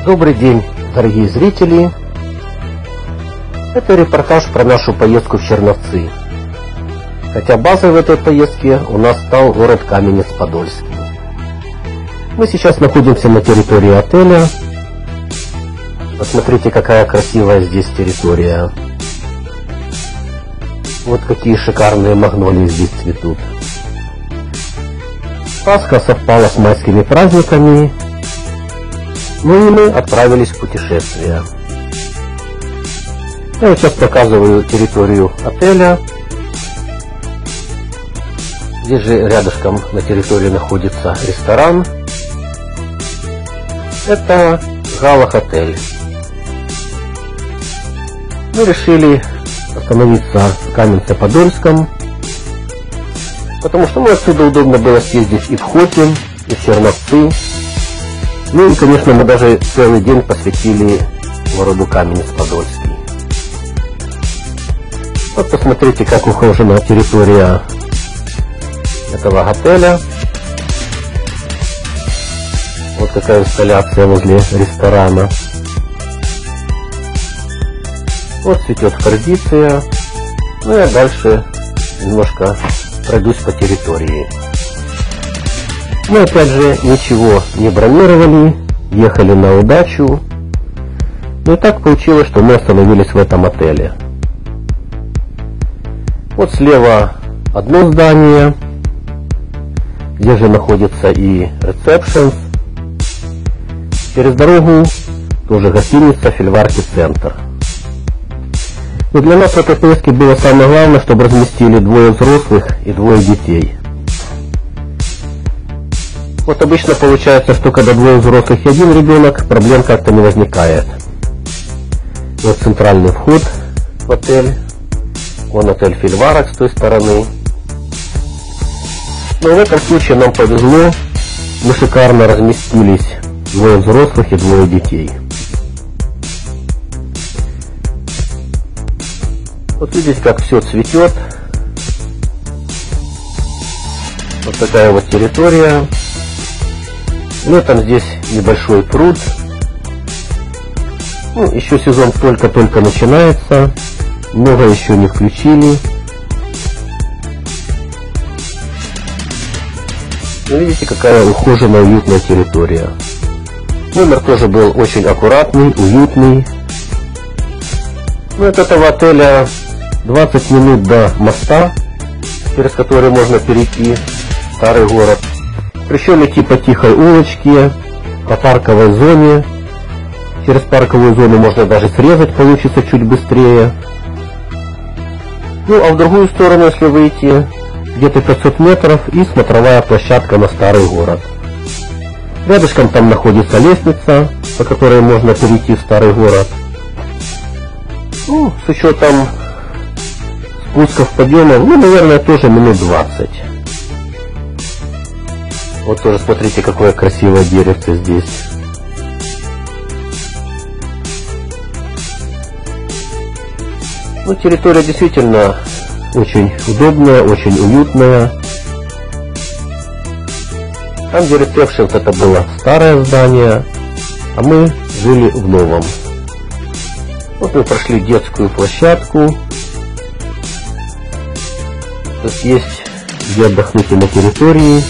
Добрый день, дорогие зрители! Это репортаж про нашу поездку в Черновцы. Хотя базой в этой поездке у нас стал город Каменец-Подольский. Мы сейчас находимся на территории отеля. Посмотрите, какая красивая здесь территория. Вот какие шикарные магнолии здесь цветут. Пасха совпала с майскими праздниками. Ну и мы отправились в путешествие. Я вот сейчас показываю территорию отеля. Здесь же рядышком на территории находится ресторан. Это Галах-отель. Мы решили остановиться в Каменце-Подольском, потому что отсюда удобно было съездить и в Хотин, и в Черновцы. Ну и, конечно, мы даже целый день посвятили городу Каменец-Подольский. Вот посмотрите, как ухожена территория этого отеля. Вот какая инсталляция возле ресторана. Вот цветет фордиция. Ну и дальше немножко пройдусь по территории. Мы опять же ничего не бронировали, ехали на удачу. Ну и так получилось, что мы остановились в этом отеле. Вот слева одно здание, где же находится и ресепшн. Через дорогу тоже гостиница Фельварки Центр. Но для нас в этой поездке было самое главное, чтобы разместили двое взрослых и двое детей. Вот обычно получается, что когда двое взрослых и один ребенок, проблем как-то не возникает. Вот центральный вход в отель. Вон отель Фельварок с той стороны. Но в этом случае нам повезло. Мы шикарно разместились. Двое взрослых и двое детей. Вот видите, как все цветет. Вот такая вот территория. Летом здесь небольшой пруд. Ну, еще сезон только-только начинается. Много еще не включили. Ну, видите, какая ухоженная, уютная территория. Номер тоже был очень аккуратный, уютный. Ну, от этого отеля 20 минут до моста, через который можно перейти в старый город. Причем идти по тихой улочке, по парковой зоне. Через парковую зону можно даже срезать, получится чуть быстрее. Ну а в другую сторону, если выйти, где-то 500 метров и смотровая площадка на старый город. Рядышком там находится лестница, по которой можно перейти в старый город. Ну, с учетом спусков, подъемов, ну, наверное, тоже минут 20. Вот тоже смотрите, какое красивое деревце здесь. Ну, территория действительно очень удобная, очень уютная. Там, где ресепшн, это было старое здание, а мы жили в новом. Вот мы прошли детскую площадку. Тут есть где отдохнуть и на территории.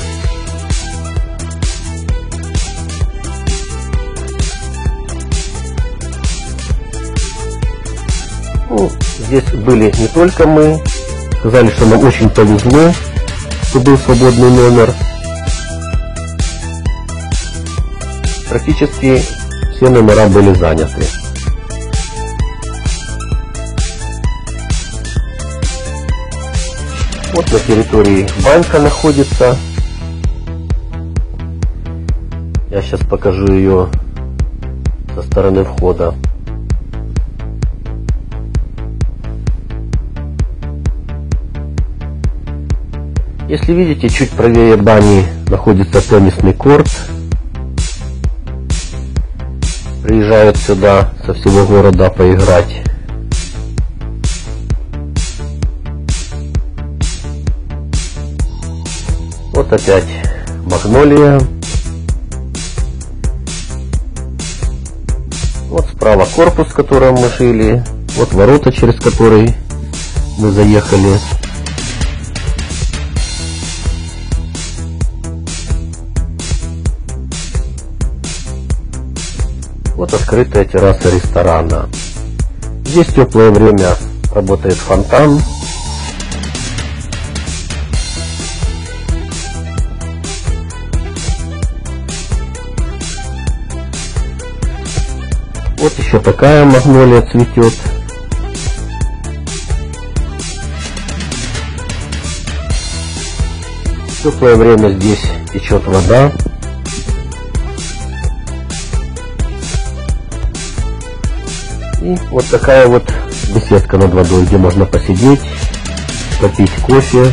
Ну, здесь были не только мы. Сказали, что нам очень повезло, что был свободный номер. Практически все номера были заняты. Вот на территории банька находится. Я сейчас покажу ее со стороны входа. Если видите, чуть правее бани находится теннисный корт. Приезжают сюда со всего города поиграть. Вот опять магнолия. Вот справа корпус, в котором мы жили. Вот ворота, через которые мы заехали. Вот открытая терраса ресторана. Здесь в теплое время работает фонтан. Вот еще такая магнолия цветет. В теплое время здесь течет вода. И вот такая вот беседка над водой, где можно посидеть, попить кофе.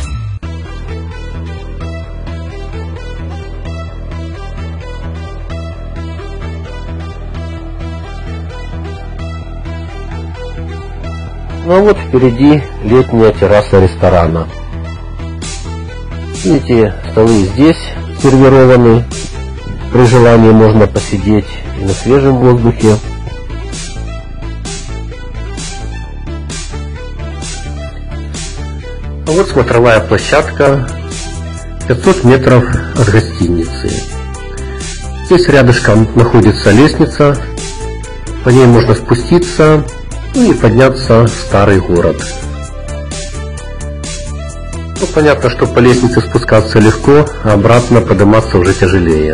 Ну а вот впереди летняя терраса ресторана. Видите, столы здесь сервированы. При желании можно посидеть и на свежем воздухе. А вот смотровая площадка, 500 метров от гостиницы. Здесь рядышком находится лестница, по ней можно спуститься и подняться в старый город. Ну, понятно, что по лестнице спускаться легко, а обратно подниматься уже тяжелее.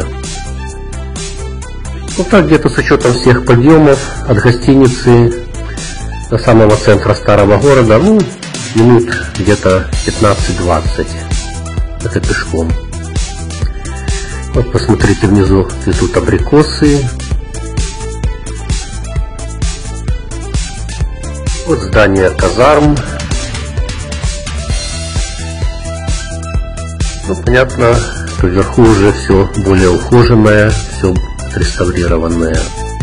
Вот так где-то с учетом всех подъемов от гостиницы до самого центра старого города, ну, минут где-то 15-20. Это пешком. Вот посмотрите, внизу цветут абрикосы. Вот здание казарм. Ну, понятно, что вверху уже все более ухоженное, все отреставрированное.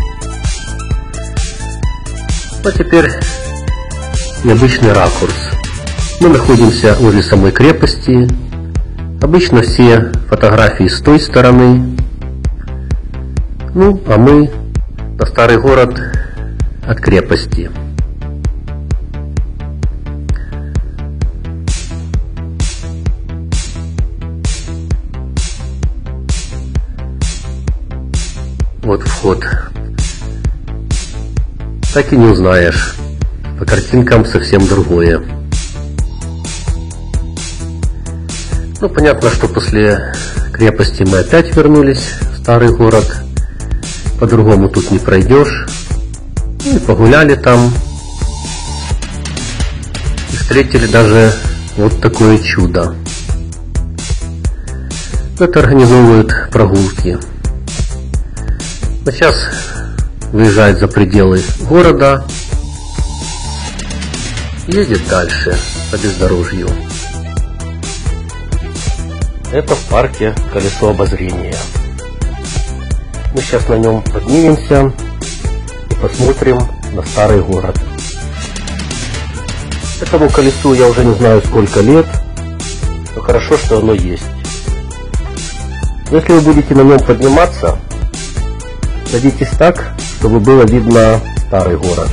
А теперь необычный ракурс. Мы находимся возле самой крепости. Обычно все фотографии с той стороны. Ну, а мы на старый город от крепости. Вот вход. Так и не узнаешь. По картинкам совсем другое. Ну, понятно, что после крепости мы опять вернулись в старый город. По-другому тут не пройдешь. И погуляли там. И встретили даже вот такое чудо. Это организовывают прогулки. Но сейчас выезжает за пределы города. Едет дальше по бездорожью. Это в парке колесо обозрения. Мы сейчас на нем поднимемся и посмотрим на старый город. Этому колесу я уже не знаю сколько лет, но хорошо, что оно есть. Но если вы будете на нем подниматься, садитесь так, чтобы было видно старый город.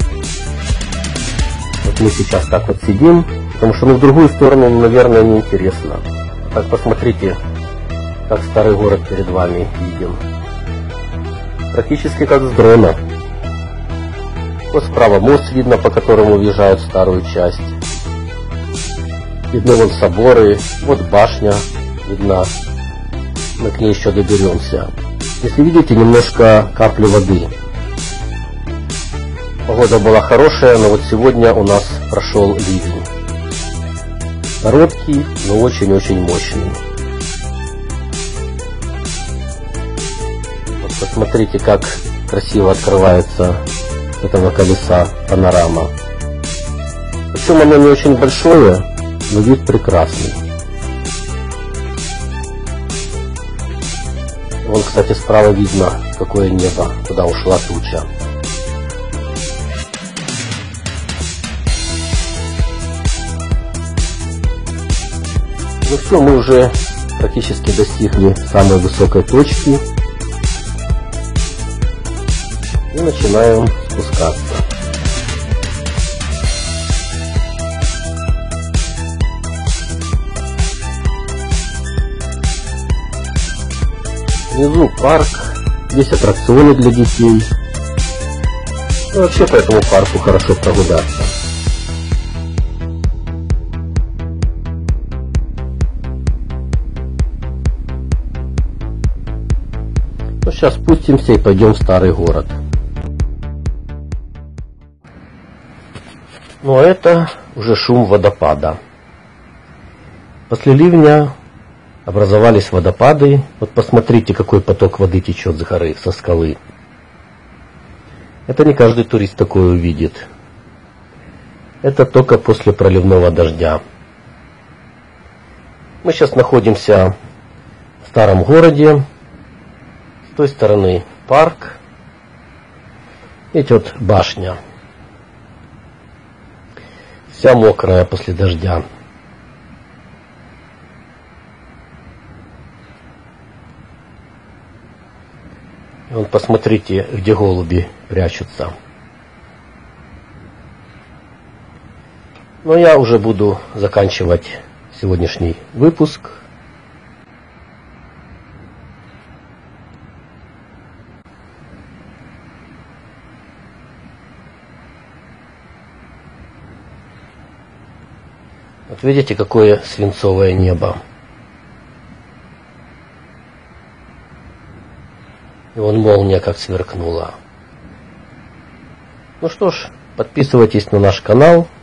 Вот мы сейчас так вот сидим, потому что в другую сторону, наверное, неинтересно. Так посмотрите, как старый город перед вами виден. Практически как с дрона. Вот справа мост видно, по которому въезжают в старую часть. Видно вон соборы, вот башня видна. Мы к ней еще доберемся. Если видите, немножко капли воды. Погода была хорошая, но вот сегодня у нас прошел ливень. Короткий, но очень-очень мощный. Вот посмотрите, как красиво открывается с этого колеса панорама. Причем оно не очень большое, но вид прекрасный. Вон, кстати, справа видно, какое небо, куда ушла туча. Ну все, мы уже практически достигли самой высокой точки. И начинаем спускаться. Внизу парк, здесь аттракционы для детей. Ну, вообще по этому парку хорошо прогуляться. Ну, сейчас спустимся и пойдем в старый город. Ну, а это уже шум водопада. После ливня образовались водопады. Вот посмотрите, какой поток воды течет с горы, со скалы. Это не каждый турист такое увидит. Это только после проливного дождя. Мы сейчас находимся в старом городе. С той стороны парк. Идет башня. Вся мокрая после дождя. Вон, посмотрите, где голуби прячутся. Но я уже буду заканчивать сегодняшний выпуск. Вот видите, какое свинцовое небо. И вон молния как сверкнула. Ну что ж, подписывайтесь на наш канал.